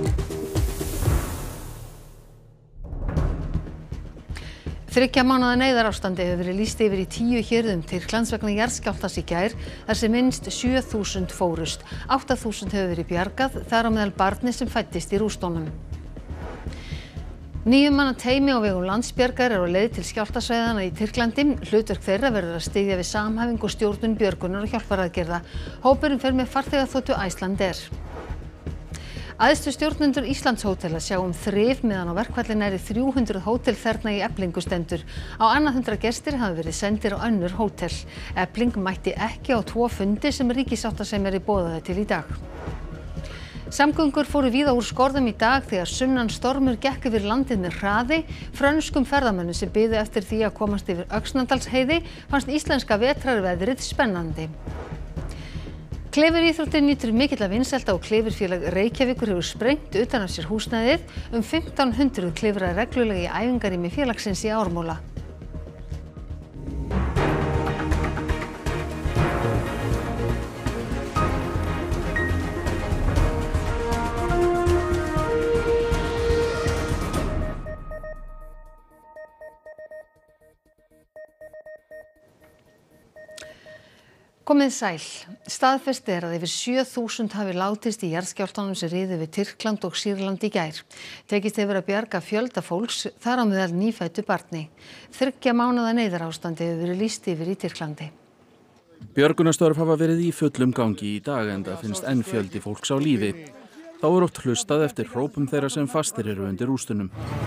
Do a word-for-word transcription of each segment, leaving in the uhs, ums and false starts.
Þriggja mánaða neyðarástandi hefur verið lýst yfir í tíu héruðum Tyrklands vegna jarðskjálftans í gær þar sem minnst sjö þúsund fórust. átta þúsund hefur verið bjargað, þar á meðal barni sem fæddist í rústunum. Níu manna teymi á vegum Landsbjargar er á leið til skjálftasvæðanna í Tyrklandi. Hlutverk þeirra verður að styðja við samhæfingu og stjórnun björgunar og hjálparaðgerða. Hópurinn fer með farþegaþotu Icelandair. Æðstu stjórnendur Íslandshótela sjá um þrif meðan á verkfalli nærri þrjú hundruð hótel þerna í Eflingu stendur. Á annað hundrað gestir hafa verið sendir á önnur hótel. Efling mætti ekki á tvo fundi sem ríkissáttasemjari boðaði til í dag. Samgöngur fóru víða úr skorðum í dag þegar sunnan stormur gekk yfir landið með hraði. Frönskum ferðamönnum sem biðu eftir því að komast yfir Öxnadalsheiði fannst íslenska vetrarveðrið spennandi. Klifuríþróttin nýtur mikilla vinsælda og Klifurfélag Reykjavíkur hefur sprengt utan af sér húsnæðið. Um fimmtán hundruð klifra reglulega í æfingarými félagsins í Ármúla. Komið sæl. Staðfest er að yfir sjö þúsund hafi látist í jarðskjálftanum sem riðu við Tyrkland og Sýrland í gær. Tekist hefur að bjarga fjölda fólks, þar á meðal nýfæddu barni. Þriggja mánaða neyðarástandi hefur verið lýst yfir í Tyrklandi. Björgunarstörf hafa verið í fullum gangi í dag enda finnst enn fjöldi fólks á lífi. Þá er oft hlustað eftir hrópum þeirra sem fastir eru undir rústunum.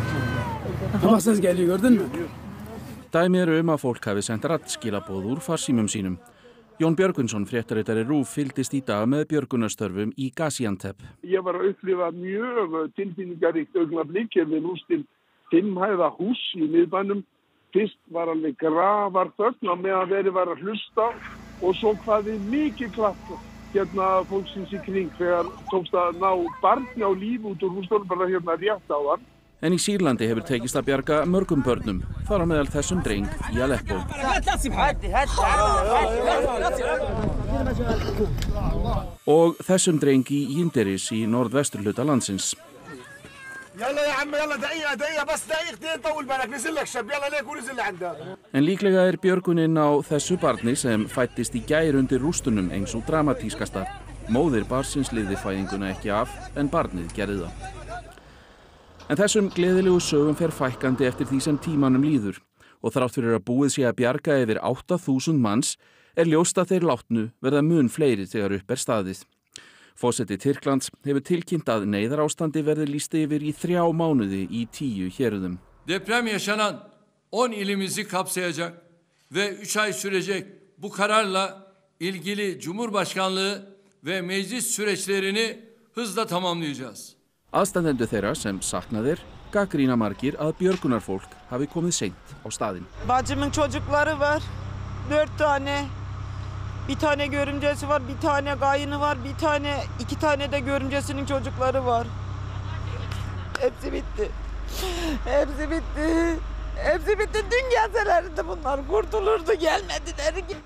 Dæmi eru um að fólk hafi sent raddskilaboð úr farsímum sínum. Jón Björgvinsson, fréttaritari RÚV, fylgdist í dag með björgunarstörfum í Gaziantep. Ég var að upplifa mjög tilfinningaríkt augnablik við rústir fimm hæða hús í miðbænum. Fyrst var alveg grafarþögn á meðan verið var að hlusta og svo hvað við mikið klapp hérna fólksins í kring þegar tókst að ná barni á líf út úr hússtólum bara hérna rétt á hann. En í Sýrlandi hefur tekist að bjarga mörgum börnum, þar á meðal þessum dreng í Aleppo. Og þessum dreng í Yildiz í norðvesturhluta landsins. En líklega er björgunin á þessu barni sem fæddist í gær undir rústunum eins og dramatískasta. Móðir barnsins lifði fæðinguna ekki af, en barnið gerði það. En þessum gleðilegu sögum fer fækkandi eftir því sem tímanum líður og þrátt fyrir að búið sé að bjarga yfir átta þúsund manns er ljóst að þeir látnu verða mun fleiri þegar upp er staðið. Forseti Tyrklands hefur tilkynnt að neyðarástandi verði lýst yfir í þrjá mánuði í tíu héruðum. Deprem yaşanan on ilimizi kapsayacak ve üç ay sürecek bu kararla ilgili Cumhurbaşkanlığı ve meclis süreçlerini hızla tamamlayacağız. Aðstandendur þeirra sem saknaðir gagnrýna margir að björgunarfólk hafi komið seint á staðinn. Bacımın çocukları var. Dört tane. Bir tane görümcesi var, bir tane kayını var, bir tane, iki tane de görümcesinin çocukları var. Hepsi bitti. Hepsi bitti. Hepsi bitti. Dün gelselerdi bunlar kurtulurdu, gelmediler ki.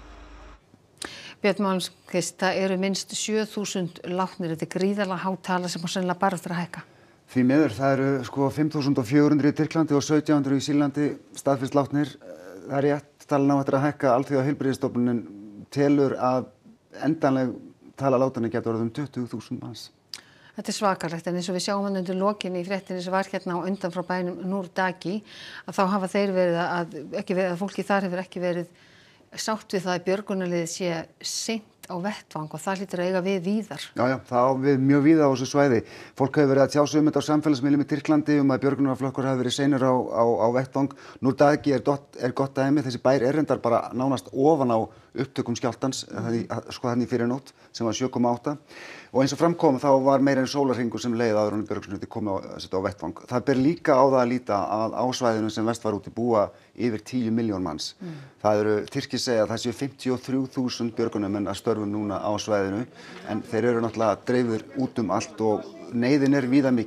Björn Malmquist, það eru minnst sjö þúsund látnir. Þetta er gríðarlega há tala sem á sennilega bara eftir að hækka. Því miður, það eru sko fimm þúsund fjögur hundruð í Tyrklandi og sautján hundruð í Sýrlandi staðfest látnir. Það er rétt talan á eftir að hækka. Alþjóðaheilbrigðisstofnunin telur að endanleg tala látinna getur orðið um tuttugu þúsund manns. Þetta er svakalegt, en eins og við sjáum hann undir lokinni í fréttinni sem var hérna á undan frá bænum Núrdaki, að þá hafa þeir verið að, ekki verið, að fólki þar hefur ekki verið sátt við það að björgunarliðið sé seint á vettvang og það hlýtur að eiga við víðar. Já, já, það á við mjög víða á þessu svæði. Fólk hefur verið að tjá sig um þetta á samfélagsmiðlum í Tyrklandi um að björgunarflokkur hafi verið seinir á, á, á vettvang. Núrdaki er, er gott dæmi, þessi bær er reyndar bara nánast ofan á upptökum skjálftans, sko þannig fyrir nótt sem var sjö komma átta. Og eins og framkom þá var meira en sólarhringur sem leið áður en björgunarsveitir komu á, á vettvang. Það ber líka á það að líta að á svæðinu sem vest var úti búa yfir tíu milljón manns. Mm. Það eru Tyrkir segja að það séu fimmtíu og þrjú þúsund björgunarmenn að störfum núna á svæðinu en þeir eru náttúrulega dreifðir út um allt og neyðin er víða mikil.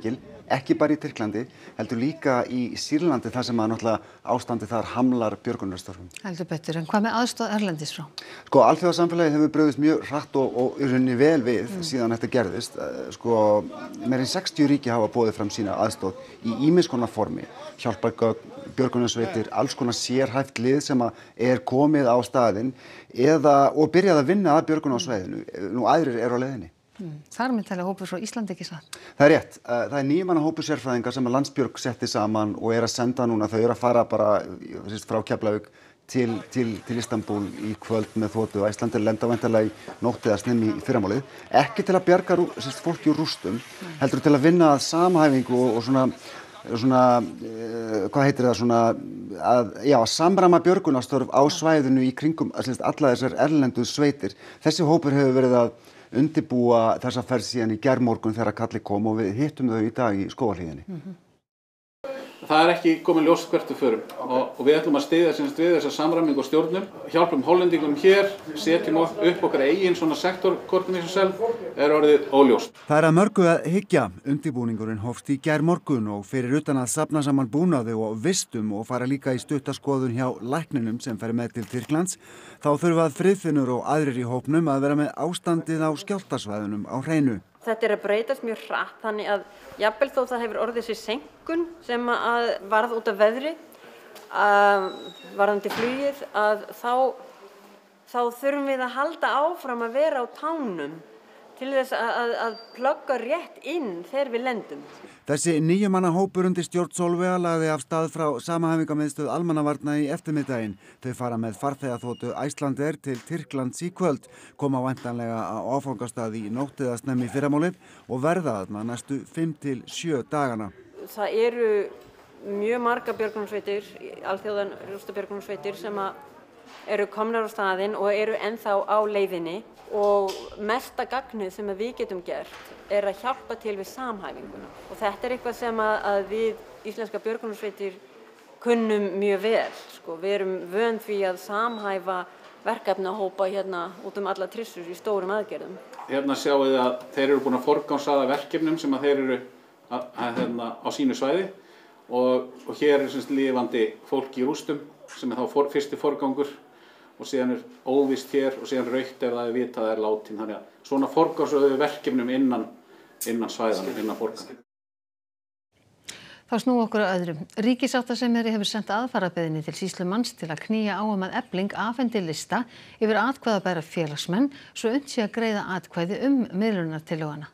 ekki bara í Tyrklandi, heldur líka í Sýrlandi þar sem að náttúrulega ástandi þar hamlar björgunarstörfum. Heldur betur, en hvað með aðstoð erlendis frá? Sko, alþjóðasamfélagið hefur brugðist mjög hratt og, og í rauninni vel við mm. síðan þetta gerðist. Sko, meira en sextíu ríki hafa boðið fram sína aðstoð í ýmiss konar formi, hjálpargögn, björgunarsveitir, alls konar sérhæft lið sem að er komið á staðinn eða, og byrjað að vinna að björgun á svæðinu. Nú aðrir eru á leiðinni. Mm. Það er myndalega hópur frá Íslandi, ekki satt? Það er rétt. Það er níu manna hópur sérfræðinga sem að Landsbjörg setti saman og er að senda núna. Þau eru að fara bara frá Keflavík til, til, til Istanbul í kvöld með þotu. Æslandir lenda væntanlega í nótt eða snemmi í fyrramálið. Ekki til að bjarga sérst, fólki úr rústum, mm. heldur til að vinna að samhæfingu og, og svona svona, uh, hvað heitir það, svona að, já, samræma björgunarstörf á svæðinu í kringum alla þessar erlendu sveitir. Þessi hópur hefur verið að undirbúa þessa ferð síðan í gærmorgun þegar kalli kom og við hittum þau í dag í Skógarhlíðinni. Mm-hmm. Það er ekki komin ljóst hvert við förum og, og við ætlum að styðja semst við þessa samræmingu og stjórnum, hjálpum Hollendingum hér, setjum upp okkar eigin svona sektor coordination cell, er orðið óljóst. Það er að mörgu að hyggja. Undirbúningurinn hófst í gærmorgun og fyrir utan að safna saman búnaði og vistum og fara líka í stuttaskoðun hjá lækninum sem fer með til Tyrklands, þá þurfa að friðfinnur og aðrir í hópnum að vera með ástandið á skjálftasvæðunum á hreinu. Þetta er að breytast mjög hratt, þannig að jafnvel þó það hefur orðið sér seinkun sem að varð út af veðri, að varðandi flugið, að þá, þá þurfum við að halda áfram að vera á tánum til þess að, að, að plugga rétt inn þegar við lendum. Þessi níu manna hópur undir stjórn Sólveigar lagði af stað frá samhæfingarmiðstöð almannavarna í eftirmiddaginn. Þau fara með farþegaþotu Icelandair til Tyrklands í kvöld, koma væntanlega á áfangastað í nótt eða snemmi í fyrramálið og verða þarna næstu fimm til sjö dagana. Það eru mjög marga björgunarsveitir, alþjóðan rústabjörgunarsveitir sem eru komnar á staðinn og eru ennþá á leiðinni. Og mesta gagnið sem við getum gert er að hjálpa til við samhæfinguna. Og þetta er eitthvað sem að, að við íslenska björgunarsveitir kunnum mjög vel. Sko. Við erum vön því að samhæfa verkefnahópa hérna út um alla trissur í stórum aðgerðum. Hérna sjáum við að þeir eru búin að forgangsraða verkefnum sem að þeir eru að, að, hérna, á sínu svæði og, og hér er semst lifandi fólk í rústum sem er þá for, fyrsti forgangur. Og síðan er óvist hér og síðan rautt ef það er vitað að það er látin. Þannig að svona forgangsröðu verkefnum innan, innan svæðan, innan borgan. Þá snúum okkur að öðrum. Ríkissáttasemjari hefur sent aðfararbeiðni til sýslumanns til að knýja á um að Efling afhendi lista yfir atkvæðabæra félagsmenn svo unnt sé að greiða atkvæði um miðlunartillöguna.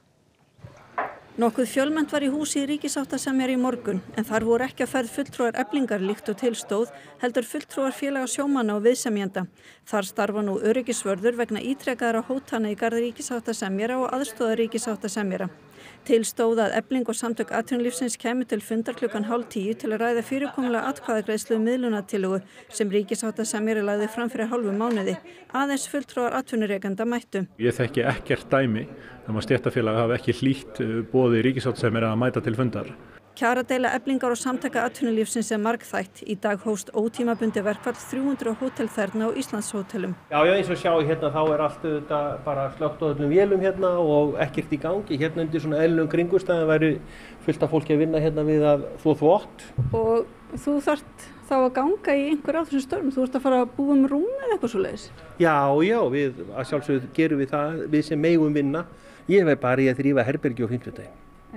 Nokkuð fjölmennt var í húsi í ríkissáttasemjara í morgun en þar voru ekki að ferð fulltrúar Eflingar líkt og til stóð, heldur fulltrúar félaga sjómanna og viðsemjenda. Þar starfa nú öryggisvörður vegna ítrekkaðra hótana í garð ríkissáttasemjara og aðstoðar ríkissáttasemjara. Til stóð að Efling og samtök atvinnulífsins kæmu til fundar klukkan hálf tíu til að ræða fyrirkomulega atkvæðagreiðslu um miðlunartillögu sem ríkissáttasemjari lagði fram fyrir hálfu mánuði. Aðeins fulltrúar atvinnurekenda mættu. Ég þekki ekkert dæmi um að stéttarfélag hafi ekki hlýtt boði ríkissáttasemjara að mæta til fundar. Kjaradeila Eflingar og samtaka atvinnulífsins er margþætt. Í dag hófst ótímabundið verkfall þrjú hundruð hótelþerna á Íslandshótelum. Já, já, eins og sjá hérna þá er allt þetta bara slökkt á öllum vélum hérna og ekkert í gangi. Hérna undir svona eðlilegum kringumstæðum væri fullt af fólki að vinna hérna við að þvo þvott. Og þú þarft þá að ganga í einhver á þessum störfum. Þú ert að fara að búa um rúm eða eitthvað svoleiðis. Já, já, við að sjálfsögðu gerum við það, við sem megum vinna. Ég verð bara í að þrífa herbergi á fimmtudaginn.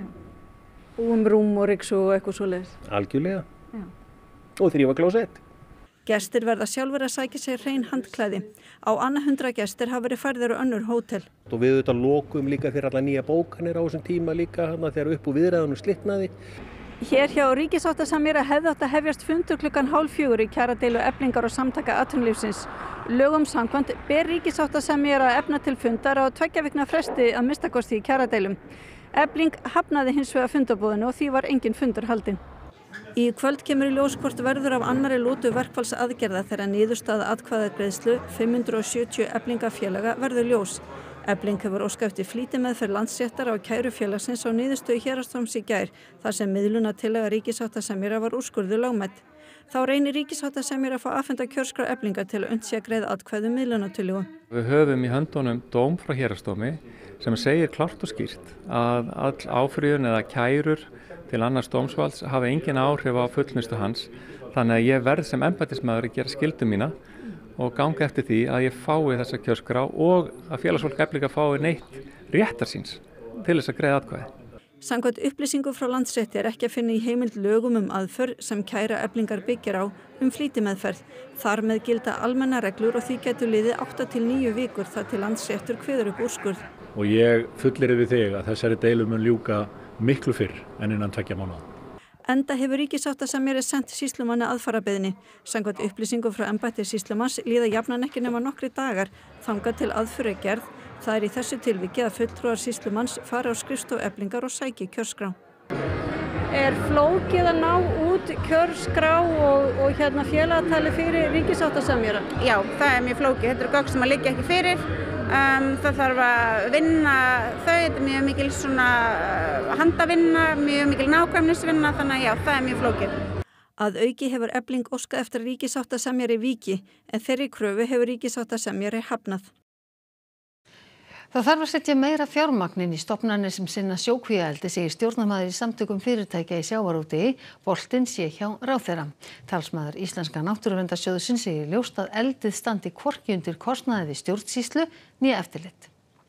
Búum rúm og ryksu og eitthvað svoleiðis. Algjörlega. Já. Og þrífa klósett. Gestir verða sjálfur að sækja sér hrein handklæði. Á annað hundrað gestir hafa verið færðir á önnur hótel. Og við auðvitað lokum líka fyrir alla nýja bókanir á þessum tíma líka hana, þegar upp úr viðræðunum slitnaði. Hér hjá ríkissáttasemjara hefði átt að hefjast fundur klukkan hálf fjögur í kjaradeilu Eflingar og samtaka atvinnulífsins. Lögum samkvæmt ber ríkissáttasemjara að efna til fundar á tveggja vikna fresti að minnsta kosti í kjaradeilum. Efling hafnaði hins vegar fundarboðinu og því var engin fundur haldinn. Í kvöld kemur í ljós hvort verður af annarri lótu verkfallsaðgerða þegar niðurstaða atkvæðagreiðslu fimm hundruð og sjötíu Eflingafélaga verður ljós. Efling hefur óskað eftir flýtimeðferð Landsréttar á kæru félagsins á niðurstöðu héraðsdóms í gær þar sem miðlunartillaga ríkissáttasemjara var úrskurðuð lögmæt. Þá reynir ríkissáttasemjara að fá afhenta kjörskrá Eflingar til að unnt sé að greiða atkvæði um miðlunartillögu. Við höfum í höndunum dóm frá héraðsdómi sem segir klárt og skýrt að all áfrýjun eða kærur til annars dómsvalds hafa engin áhrif á fullnustu hans. Þannig að ég verð sem embættismaður að gera skyldu mína og ganga eftir því að ég fái þessa kjörskrá og að félagsfólk Eflingar fái neitt réttar síns til þess að greiða atkvæði. Samkvæmt upplýsingu frá Landsrétti er ekki að finna í heimild lögum um aðför sem kæra Eflingar byggir á um flýtimeðferð. Þar með gilda almenna reglur og því getur liðið átta til níu vikur þar til Landsréttur kveður upp úrskurð. Og ég fullyrði við þig að þessari deilu mun ljúka miklu fyrr en innan tveggja mánaða. Enda hefur ríkissáttasemjari sent sýslumanni aðfararbeiðni. Samkvæmt upplýsingu frá embætti sýslumanns líða jafnan ekki nema nokkri dagar þangað til aðför er gerð. Það er í þessu tilviki að fulltrúar sýslumanns fara á skrifstofu Eflingar og sæki kjörskrá. Er flókið að ná út kjörskrá og, og hérna félagatali fyrir ríkissáttasemjara? Já, það er mjög flókið. Þetta eru gögn sem að liggja ekki fyrir. Um, það þarf að vinna þau, þetta er mjög mikil svona handavinna, mjög mikil nákvæmnisvinna, þannig að já, það er mjög flókið. Að auki hefur Efling óskað eftir ríkissáttasemjari víki, en þeirri kröfu hefur ríkissáttasemjari hafnað. Það þarf að setja meira fjármagn inn í stofnanir sem sinna sjókvíaeldi, segir stjórnarmaður í samtökum fyrirtækja í sjávarútvegi, boltinn sé hjá ráðherra. Talsmaður Íslenska náttúruverndarsjóðsins segir ljóst að eldið standi hvorki undir kostnaði við stjórnsýslu né eftirlit.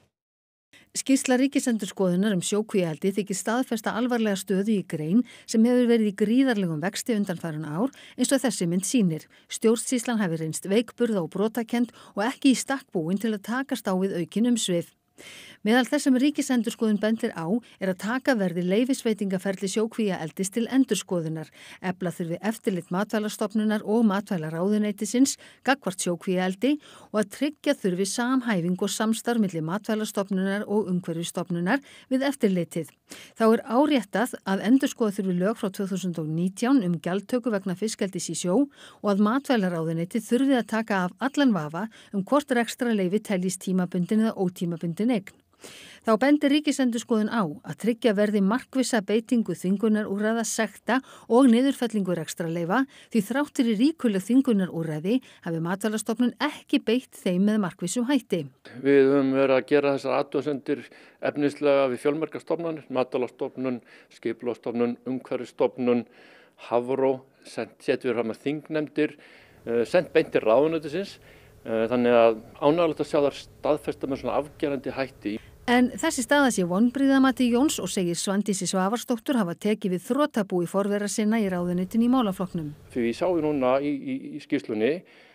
Skýrsla Ríkisendurskoðunar um sjókvíaeldi þykir staðfesta alvarlega stöðu í grein sem hefur verið í gríðarlegum vexti undanfarin ár eins og þessi mynd sýnir. Stjórnsýslan hafi reynst veikburða og brotakend og ekki í stakk búin til að takast á við aukin umsvif. Meðal þess sem Ríkisendurskoðun bendir á er að taka verði leyfisveitingaferli sjókvíaeldis til endurskoðunar, efla þurfi eftirlit Matvælastofnunar og Matvælaráðuneytisins gagnvart sjókvíaeldi og að tryggja þurfi samhæfing og samstarf milli Matvælastofnunar og Umhverfisstofnunar við eftirlitið. Þá er áréttað að endurskoða þurfi lög frá tvö þúsund og nítján um gjaldtöku vegna fiskeldis í sjó og að Matvælaráðuneytið þurfi að taka af allan vafa um hvort rekstrarleyfi teljist tímabundin eða ótímabundin eign. Þá bendir Ríkisendurskoðun á að tryggja verði markvissa beitingu þvingunarúrræða, sekta og niðurfellingu rekstrarleyfa því þráttur í ríkuleg þvingunarúrræði hafi Matvælastofnun ekki beitt þeim með markvissum hætti. Við höfum verið að gera þessar athugasemdir efnislega við fjölmargar stofnanir, Matvælastofnun, Skipulagsstofnun, Umhverfisstofnun, Hafró, setjum við fram að þingnefndir, sent beint til ráðuneytisins. Þannig að ánægulegt að sjá þar staðfesta með svona afgerandi hætti. En þessi staða sé vonbrigði að mati Jóns og segir Svandísi Svavarsdóttur hafa tekið við þrotabúi forvera sinna í ráðuneytinu í málaflokknum. Því við sjáum núna í, í, í skýrslunni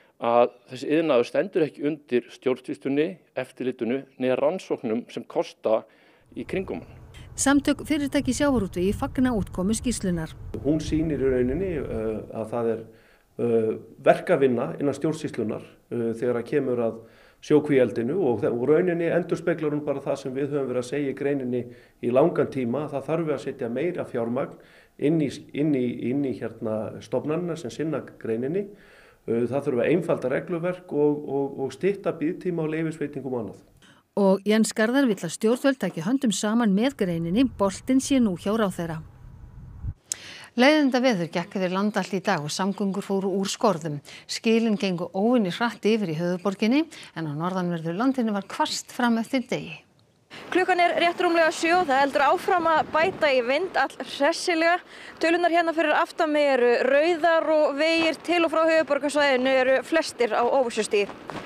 að þessi iðnaður stendur ekki undir stjórnsýslunni, eftirlitinu, neða rannsóknum sem kosta í kringum hann. Samtök fyrirtæki í sjávarútvegi fagna útkomu skýrslunar. Hún sýnir í rauninni uh, að það er uh, verkavinna innan stjórnsýslunar uh, þegar að kemur að sjókvíaeldinu og rauninni endurspeglar hún bara það sem við höfum verið að segja í greininni í langan tíma. Það þarf við að setja meira fjármagn inn í, inn í, inn í hérna stofnanina sem sinna greininni. Það þurfa einfalda regluverk og, og, og stytta biðtíma og leyfisveitingum og annað. Og Jens Garðar vill að stjórnvöld taki höndum saman með greininni, boltinn sé nú hjá ráðherra. Leiðinda veður gekk yfir land allt í dag og samgöngur fóru úr skorðum. Skilin gengu óvenju hratt yfir í höfuðborginni en á norðanverðu landinu var hvasst fram eftir degi. Klukkan er rétt rúmlega sjö, það heldur áfram að bæta í vind all hressilega. Tölunar hérna fyrir aftan mig eru rauðar og vegir til og frá höfuðborgarsvæðinu eru flestir á óvissustigi.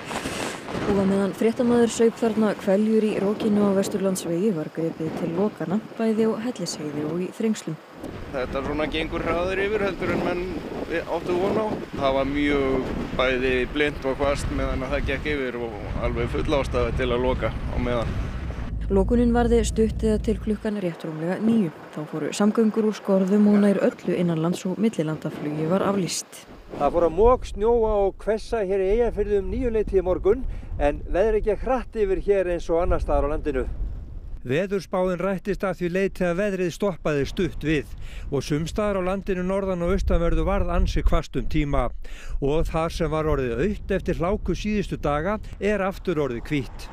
Og að meðan fréttamaður saup þarna hveljur í rokinu á Vesturlandsvegi var gripið til lokana, bæði á Hellisheiði og í Þrengslum. Þetta svona gengur hraður yfir heldur en menn áttu von á. Það var mjög bæði blint og hvasst meðan það gekk yfir og alveg full ástæða til að loka á meðan. Lokunin varði stutt eða til klukkan rétt rúmlega níu. Þá fóru samgöngur úr skorðum og nær öllu innanlands og millilandaflugi var aflýst. Það fór að mok, snjóa og hvessa hér í Eyjafirði um níuleytið í morgun en veðrið gekk hratt yfir hér eins og annars staðar á landinu. Veðurspáin rættist að því leyti að veðrið stoppaði stutt við og sums staðar á landinu norðan og austanverðu varð ansi hvasst um tíma og þar sem var orðið autt eftir hláku síðustu daga er aftur orðið hvítt.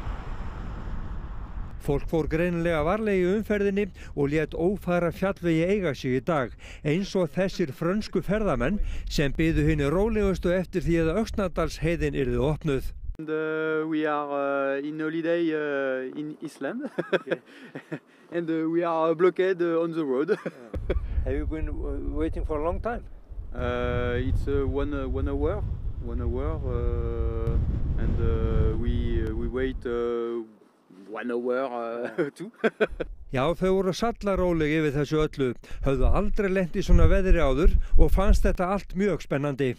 Fólk fór greinilega varlega í umferðinni og lét ófæra fjallvegi eiga sig í dag, eins og þessir frönsku ferðamenn sem biðu hinni rólegustu eftir því að Öxnadalsheiðin yrði opnuð. And, uh, we are uh, in holiday uh, in Iceland, okay. and uh, we are blocked uh, on the road. uh, have you been waiting for a long time? Uh, it's uh, one uh, one hour, one hour, uh, and uh, we uh, we wait uh, one hour uh, too. Já, þau voru sallaróleg yfir þessu öllu, höfðu aldrei lent í svona veðri áður og fannst þetta allt mjög spennandi.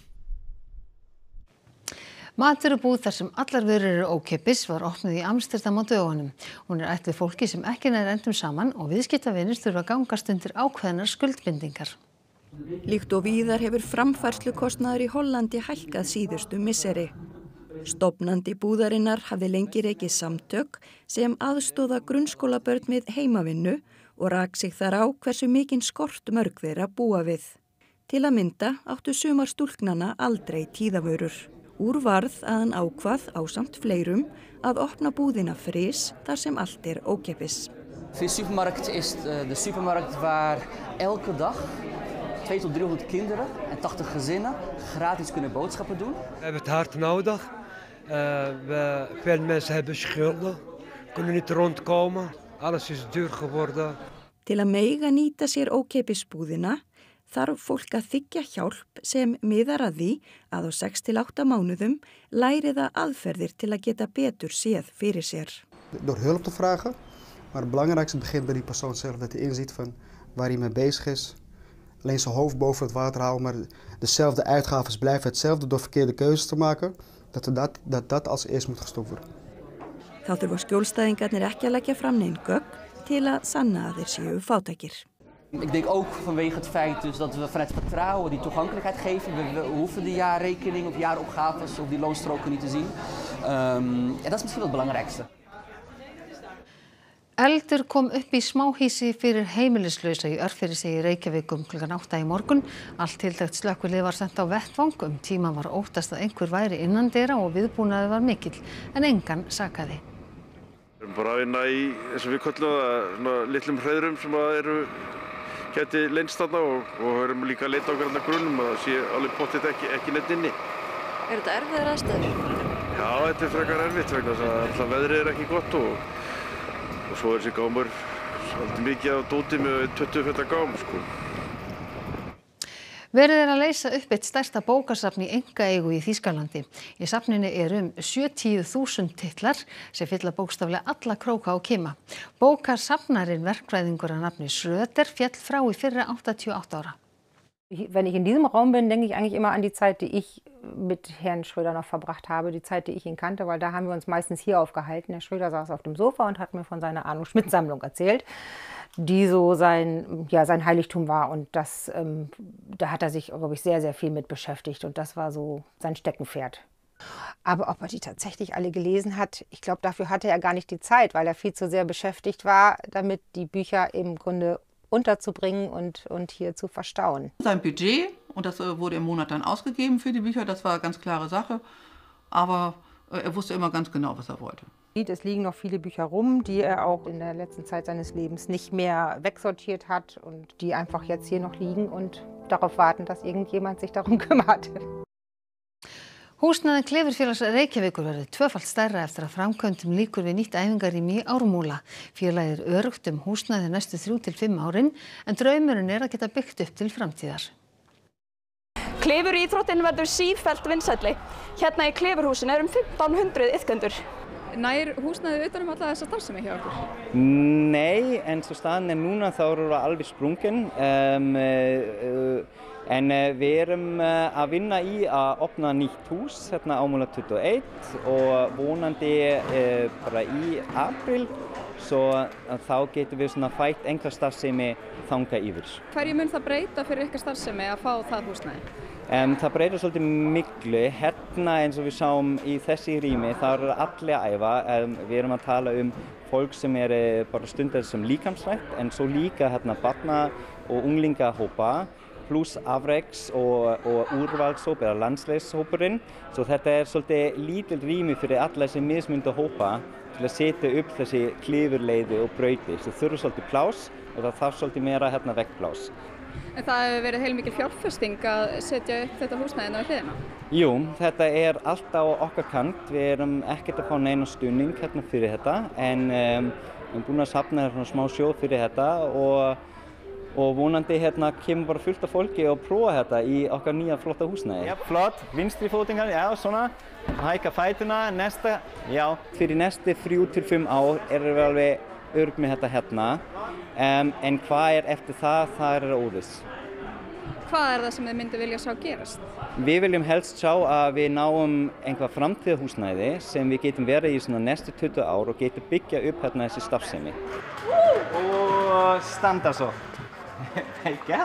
Matvörubúð þar sem allar vörur eru ókeypis var opnuð í Amsterdam á dögunum. Hún er ætluð fólki sem ekki nær endum saman og viðskiptavinir þurfa að gangast undir ákveðnar skuldbindingar. Líkt og víðar hefur framfærslukostnaður í Hollandi hækkað síðustu misseri. Stofnandi búðarinnar hafði lengi rekið samtök sem aðstoða grunnskólabörn við heimavinnu og rak sig þar á hversu mikinn skort mörg þeirra búa við. Til að mynda áttu sumar stúlknanna aldrei tíðavörur. Úr varð að hann ákvað ásamt fleirum að opna búðina Fris þar sem allt er ókeypis. Fris Supermarkt is de supermarkt waar elke dag tweehonderd tot driehonderd kinderen en tachtig gezinnen gratis kunnen boodschappen doen. We hebben het hard nodig. Uh, we, veel mensen hebben schulden, kunnen niet rondkomen. Alles is duur geworden. Til að mega nýta sér ókeypis búðina þarf fólk að þiggja hjálp sem miðar að því að á sex til átta mánuðum læri það aðferðir til að geta betur séð fyrir sér. Door hulp te vragen, maar het belangrijkste begint bij die persoon zelf, dat hij inziet van waar hij mee bezig is. Alleen zijn hoofd boven het water houden, maar dezelfde uitgaven blijven hetzelfde door verkeerde keuzes te maken, dat dat, dat, dat als eerst moet gestopt worden. Þá þurfa skjólstæðingarnir ekki að leggja fram nein gögn til að sanna að þeir séu fátækir. Ik denk ook vanwege het feit dus dat we vanuit vertrouwen die toegankelijkheid geven. We, we hoeven de jaarrekening of jaaropgaves of die loonstroken niet te zien. Um, en dat is misschien wel het belangrijkste. Eldur kom upp í smáhýsi fyrir heimilislausa í Örfirisey í Reykjavík um klukkan átta í morgun. Allt tiltækt slökkvilið var sent á vettvang. Um tíma var óttast að einhver væri innandyra og viðbúnaður var mikill, en engan sakaði. Við erum bara að vinna í, eins og við köllum það, svona litlum hreiðrum sem eru gæti leynst þarna og, og erum líka að leita á hverjum grunnum að það sé alveg pottþétt ekki, ekki neitt inni. Er þetta erfiðar aðstæður? Já, þetta er frekar erfitt vegna þess að alltaf veðrið er ekki gott og Og svo er þessi gámur svolítið mikið á dóti með tuttugu feta gám, sko. Verið er að leysa upp eitt stærsta bókasafn í einkaeigu í Þýskalandi. Í safninu eru um sjötíu þúsund titlar sem fylla bókstaflega alla króka og kima. Bókasafnarinn verkfræðingur að nafni Schröder féll frá í fyrra áttatíu og átta ára. Wenn ich in diesem Raum bin, denke ich eigentlich immer an die Zeit, die ich mit Herrn Schröder noch verbracht habe, die Zeit, die ich ihn kannte, weil da haben wir uns meistens hier aufgehalten. Herr Schröder saß auf dem Sofa und hat mir von seiner Arno-Schmidt-Sammlung erzählt, die so sein, ja, sein Heiligtum war. Und das, ähm, da hat er sich, glaube ich, sehr, sehr viel mit beschäftigt. Und das war so sein Steckenpferd. Aber ob er die tatsächlich alle gelesen hat, ich glaube, dafür hatte er gar nicht die Zeit, weil er viel zu sehr beschäftigt war, damit die Bücher im Grunde unterzubringen und, und hier zu verstauen. Sein Budget, und das wurde im Monat dann ausgegeben für die Bücher, das war eine ganz klare Sache, aber er wusste immer ganz genau, was er wollte. Es liegen noch viele Bücher rum, die er auch in der letzten Zeit seines Lebens nicht mehr wegsortiert hat und die einfach jetzt hier noch liegen und darauf warten, dass irgendjemand sich darum kümmert. Húsnæði Klifurfélags Reykjavíkur verður tvöfalt stærra eftir að framkvæmdum lýkur við nýtt æfingarými í Ármúla. Félagið er öruggt um húsnæði næstu þrjú til fimm árin, en draumurinn er að geta byggt upp til framtíðar. Klifuríþróttin verður sífellt vinsælli. Hérna í Klifurhúsinu er um fimmtán hundruð iðkendur. Nær húsnæði utan um alla þessa starfsemi hjá okkur? Nei, en svo staðan er núna þá eru við alveg sprungin. Um, uh, En við erum að vinna í að opna nýtt hús hérna Ármúla tuttugu og eitt og vonandi bara í apríl, svo þá getum við svona fætt einhver starfsemi þangað yfir. Hverju mun það breyta fyrir ykkar starfsemi að fá það húsnæði? Um, það breytir svolítið miklu. Hérna eins og við sáum í þessi rými, þá eru allir að æfa. Um, við erum að tala um fólk sem er bara stundar sem líkamsrækt, en svo líka hérna barna- og unglingahópa, pluss afreks og, og úrvalshóp eða landsliðshópurinn. Svo þetta er svolítið lítill rými fyrir alla þessi mismunandi hópa til að setja upp þessi klifurleiði og brautir. Það þurfa svolítið pláss og það þarf svolítið meira hérna veggpláss. En það hefur verið heilmikil fjárfesting að setja upp þetta húsnæði inn á hliðina? Jú, þetta er allt á okkar kant. Við erum ekkert að fá neina stuðning hérna fyrir þetta en um, við erum búin að safna svona smá sjóð fyrir þetta og, og vonandi hérna kemur bara fullt af fólki og prófa þetta í okkar nýja flotta húsnæði. Já, flott, vinstri fótingar, já, svona. Hækka fætuna, næsta, já. Fyrir næstu þrjú til fimm ár erum við alveg örugg með þetta hérna. Um, en hvað er eftir það, það er óviss. Hvað er það sem þið myndi vilja sjá gerast? Við viljum helst sjá að við náum einhvað framtíðarhúsnæði sem við getum verið í svona næstu tuttugu ár og getum byggja upp hérna þessi starfsemi. Og standa svo. Ekki?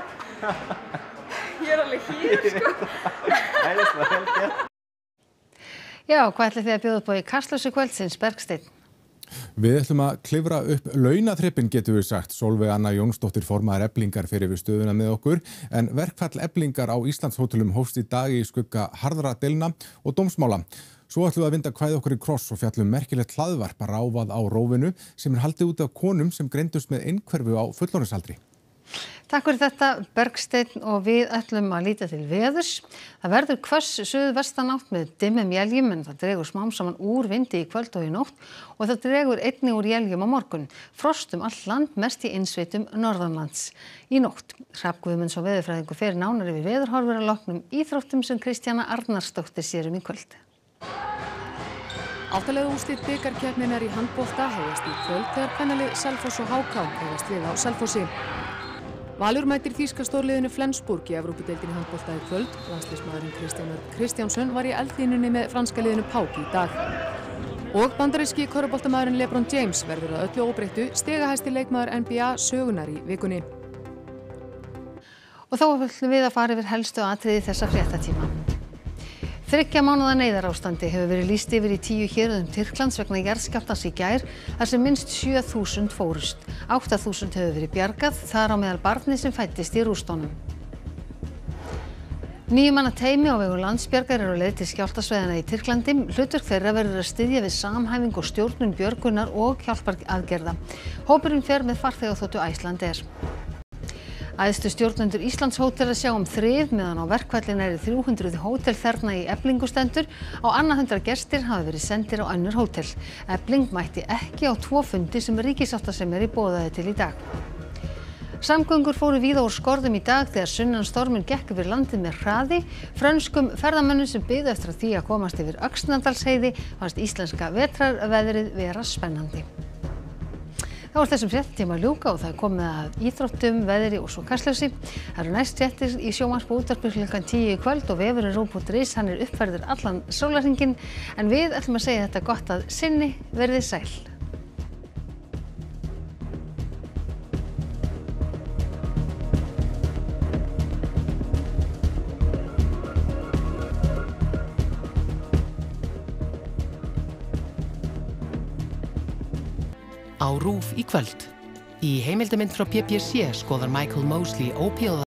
Ég er alveg hér, sko. Það er svo vel gert. Já, hvað ætlið þið að bjóða upp á í Kastljósi kvöldsins, Bergsteinn? Við ætlum að klifra upp launaþrepin, getum við sagt. Sólveig Anna Jónsdóttir formaður Eflingar fyrir við stöðuna með okkur. En verkfall Eflingar á Íslandshótelum hófst í dag í skugga harðra deilna og dómsmála. Svo ætlum við að vinda kvæði okkur í kross og fjallum merkilegt hlaðvarp ráfað á rófinu sem er haldið út af konum sem greindust með einhverfu á fullorðinsaldri. Takk fyrir þetta, Bergsteinn, og við ætlum að líta til veðurs. Það verður hvöss suðvestanátt með dimmum éljum en það dregur smám saman úr vindi í kvöld og í nótt og það dregur einnig úr éljum á morgun. Frost um allt land, mest í innsveitum norðanlands. Í nótt, Hrafn Guðmunds og veðurfræðingur fer nánar yfir veðurhorfur að loknum íþróttum sem Kristjana Arnarsdóttir sér um í kvöld. Áttalega úrslit bikarkeppninnar í handbolta hefjast í kvöld þegar kvennalið Selfoss og H K hefjast við á Selfossi. Valur mætir þýska stórliðinu Flensburg í Evrópudeildinni handbolta í kvöld. Landsliðsmaðurinn Kristján Örn Kristjánsson var í eldlínunni með franska liðinu P A O K í dag. Og bandaríski körfuboltamaðurinn LeBron James verður að öllu óbreyttu stigahæsti leikmaður N B A sögunnar í vikunni. Og þá ætlum við að fara yfir helstu atriði þessa fréttatíma. Þriggja mánaða neyðarástandi hefur verið lýst yfir í tíu héruðum Tyrklands vegna jarðskjálftans í gær þar sem minnst sjö þúsund fórust. átta þúsund hefur verið bjargað, þar á meðal barni sem fæddist í rústunum. Níu manna teymi á vegum Landsbjargar eru á leið til skjálftasvæðanna í Tyrklandi. Hlutverk þeirra verður að styðja við samhæfingu og stjórnun björgunar og hjálparaðgerða. Hópurinn fer með farþegaþotu Icelandair. Æðstu stjórnendur Íslandshótela sjá um þrif meðan á verkfallinu eru þrjú hundruð hótelþerna í Eflingu stendur. Á annað hundrað gestir hafa verið sendir á önnur hótel. Efling mætti ekki á tvo fundi sem ríkissáttasemjari boðaði til í dag. Samgöngur fóru víða úr skorðum í dag þegar sunnanstormur gekk yfir landið með hraði. Frönskum ferðamönnum sem biðu eftir því að komast yfir Öxnadalsheiði fannst íslenska vetrarveðrið vera spennandi. Þá er þessum fréttatíma að ljúka og það er komið að íþróttum, veðri og svo Kastljósi. Það eru næst fréttir í sjónvarpi og útvarpi klukkan tíu í kvöld og vefurinn ruv punktur is, hann er uppfærður allan sólarhringinn. En við ætlum að segja þetta gott að sinni, verið sæl. Á RÚV í kvöld. Í heimildamynd frá P P C skoðar Michael Mosley ópíóða